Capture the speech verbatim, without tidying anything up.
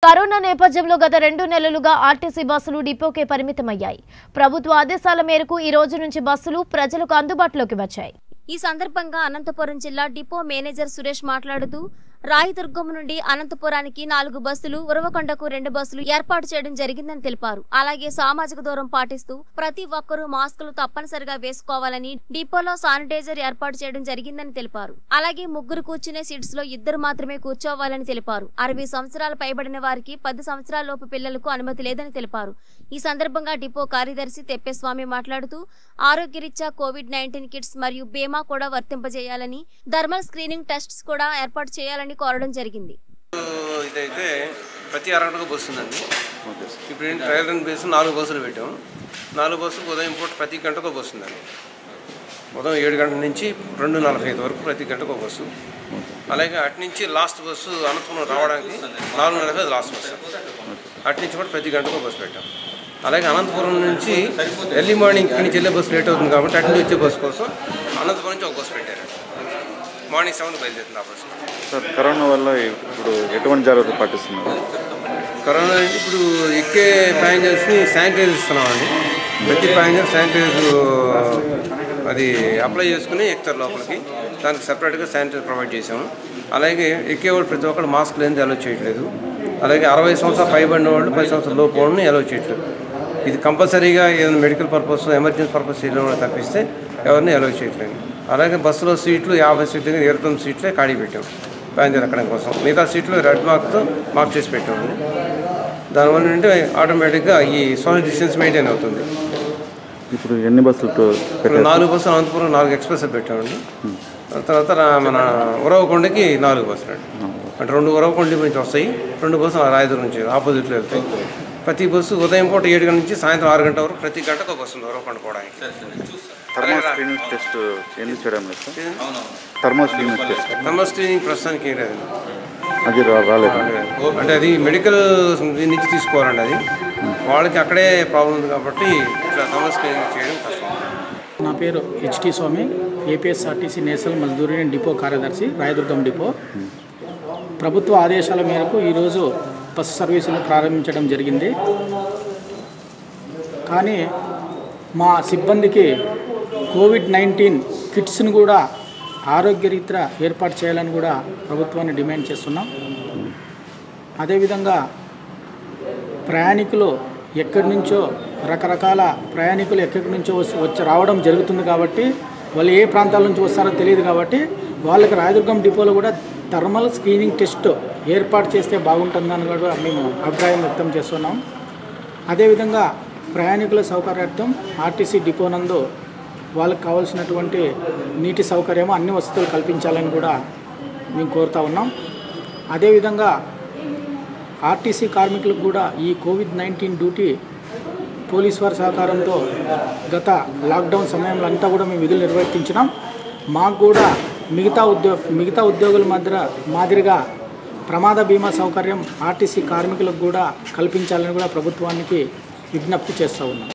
Corona నేపథ్యంలో గత రెండు నెలలుగా ఆర్టీసీ బస్సులు డిపోకే పరిమితమయ్యాయి. ప్రభుత్వ ఆదేశాల మేరకు ఈ రోజు నుంచి బస్సులు ప్రజలకు అందుబాటులోకి వచ్చాయి. ఈ సందర్భంగా అనంతపురం జిల్లా డిపో మేనేజర్ సురేష్ మాట్లాడుతూ రాయదుర్గం నుండి అనంతపురానికి నాలుగు బస్సులు, ఉరవకొండకు రెండు బస్సులు ఏర్పాటు చేయడం జరిగిందని తెలిపారు. అలాగే సామాజిక దూరం పాటిస్తూ ప్రతి ఒక్కరూ మాస్కులు తప్పనిసరిగా వేసుకోవాలని, డిపోలో శానిటైజర్ ఏర్పాటు చేయడం జరిగిందని తెలిపారు. అలాగే ముగ్గురు కూర్చునే సీట్స్ లో ఇద్దరు మాత్రమే కూర్చోవాలని తెలిపారు. అరవై సంవత్సరాలు పైబడిన వారికి పది సంవత్సరాల లోపు పిల్లలకు అనుమతి లేదని తెలిపారు. ఈ సందర్భంగా డిపో కార్యదర్శి తెప్పేస్వామి మాట్లాడుతూ ఆరోగ్యరీత్యా కోవిడ్ నైన్టీన్ కిట్స్ మరియు బీమా కూడా వర్తింపజేయాలని, థర్మల్ స్క్రీనింగ్ టెస్ట్స్ కూడా ఏర్పాటు చేయాలని కోరడం జరిగింది. ఇదైతే ప్రతి అరగంటకు బస్సు ఉందండి. ఇప్పుడు ట్రయల్ రన్ బేస్ నాలుగు బస్సులు పెట్టాము. నాలుగు బస్సులు ఉదయం పూట ప్రతి గంటకు బస్సు ఉందండి. ఉదయం ఏడు గంటల నుంచి రెండు నలభై ఐదు వరకు ప్రతి గంటకు ఒక బస్సు. అలాగే అటు నుంచి లాస్ట్ బస్సు అనంతపురం రావడానికి నాలుగు నలభై ఐదు లాస్ట్ బస్సు. అటు నుంచి కూడా ప్రతి గంటకు బస్సు పెట్టాం. అలాగే అనంతపురం నుంచి ఎర్లీ మార్నింగ్ ఇక్కడి నుంచి వెళ్ళే బస్సు లేట్ అవుతుంది కాబట్టి అటు నుంచి వచ్చే బస్సు కోసం అనంతపురం నుంచి ఒక బస్సు పెట్టారు. మార్నింగ్ సెవెన్ బయలుదేరుతుంది ఆ బస్సు. సార్, కరోనా వల్ల ఇప్పుడు ఎటువంటి జాగ్రత్తలు పాటిస్తున్నారు? కరోనా ఇప్పుడు ఎక్కే ప్యాసింజర్స్ని శానిటైజర్ ఇస్తున్నామండి. ప్రతి ప్యాసింజర్ శానిటైజర్ అది అప్లై చేసుకుని ఎక్కుతారు లోపలికి. దానికి సపరేట్గా శానిటైజర్ ప్రొవైడ్ చేసాము. అలాగే ఎక్కేవాళ్ళు ప్రతి ఒక్కరు మాస్క్ లేనిది అలో చేయట్లేదు. అలాగే అరవై సంవత్సరాలు పైబడిన వాళ్ళు పది సంవత్సరాల లోపు వాళ్ళని అలో చేయట్లేదు. ఇది కంపల్సరీగా ఏదైనా మెడికల్ పర్పస్, ఎమర్జెన్సీ పర్పస్ వెళ్ళిన తప్పిస్తే ఎవరిని అలో చేయట్లేదు. అలాగే బస్సులో సీట్లు యాభై సీట్లు దగ్గర ఇరవై తొమ్మిది సీట్లే ఖాళీ పెట్టాం ప్యాసింజర్ ఎక్కడం కోసం. మిగతా సీట్లు రెడ్ మార్క్తో మార్క్ చేసి పెట్టామండి. దానివల్ల ఏంటంటే ఆటోమేటిక్గా ఈ సోషల్ డిస్టెన్స్ మెయింటైన్ అవుతుంది. ఇప్పుడు ఎన్ని బస్సులు? నాలుగు బస్సులు అనంతపురం నాలుగు ఎక్స్ప్రెస్ పెట్టామండి. తర్వాత మన ఉరవకొండకి నాలుగు బస్సులు అండి. అంటే రెండు ఉరవకొండ నుంచి వస్తాయి, రెండు బస్సులు రాయదుర్గం నుంచి ఆపోజిట్లో వెళ్తాయి. ప్రతి బస్సు ఉదయం పూట ఏడు గంటల నుంచి సాయంత్రం ఆరు గంటల వరకు ప్రతి గంటకు ఒక బస్సు ఉంది ఉరవకొండ పోవడానికి. థర్మల్ స్క్రీనింగ్ టెస్ట్ ఎందుకు చేయడం లేదు sir? Thermal screening test thermal screening ప్రస్తుతానికి ఏం లేదు. అది రాలేదు అంటే అది మెడికల్ నుంచి తీసుకోవాలండి. అది వాళ్ళకి అక్కడే ప్రాబ్లం ఉంది కాబట్టి ఇట్లా థర్మల్ స్క్రీనింగ్ చేయడం కష్టం. నా పేరు HT Swami, APSRTC national Mazdoor depot కార్యదర్శి, రాయదుర్గం డిపో. ప్రభుత్వ ఆదేశాల మేరకు ఈరోజు బస్సు సర్వీసులు ప్రారంభించడం జరిగింది. కానీ మా సిబ్బందికి కోవిడ్ నైన్టీన్ కిట్స్ను కూడా ఆరోగ్యరీత్యా ఏర్పాటు చేయాలని కూడా ప్రభుత్వాన్ని డిమాండ్ చేస్తున్నాం. అదేవిధంగా ప్రయాణికులు ఎక్కడి నుంచో రకరకాల ప్రయాణికులు ఎక్కడి నుంచో వచ్చి రావడం జరుగుతుంది కాబట్టి వాళ్ళు ఏ ప్రాంతాల నుంచి వస్తారో తెలియదు కాబట్టి వాళ్ళకి రాయదుర్గం డిపోలో కూడా థర్మల్ స్క్రీనింగ్ టెస్ట్ ఏర్పాటు చేస్తే బాగుంటుందని కూడా మేము అభిప్రాయం వ్యక్తం చేస్తున్నాం. అదేవిధంగా ప్రయాణికుల సౌకర్యార్థం ఆర్టీసీ డిపో నందు వాళ్ళకి కావాల్సినటువంటి నీటి సౌకర్యం, అన్ని వసతులు కల్పించాలని కూడా మేము కోరుతా ఉన్నాం. అదేవిధంగా ఆర్టీసీ కార్మికులకు కూడా ఈ కోవిడ్ నైన్టీన్ డ్యూటీ పోలీస్ వారి సహకారంతో గత లాక్డౌన్ సమయంలో అంతా కూడా మేము విధులు నిర్వర్తించినాం. మాకు కూడా మిగతా ఉద్యోగ మిగతా ఉద్యోగుల మధ్య మాదిరిగా ప్రమాద బీమా సౌకర్యం ఆర్టీసీ కార్మికులకు కూడా కల్పించాలని కూడా ప్రభుత్వానికి విజ్ఞప్తి చేస్తూ ఉన్నాం.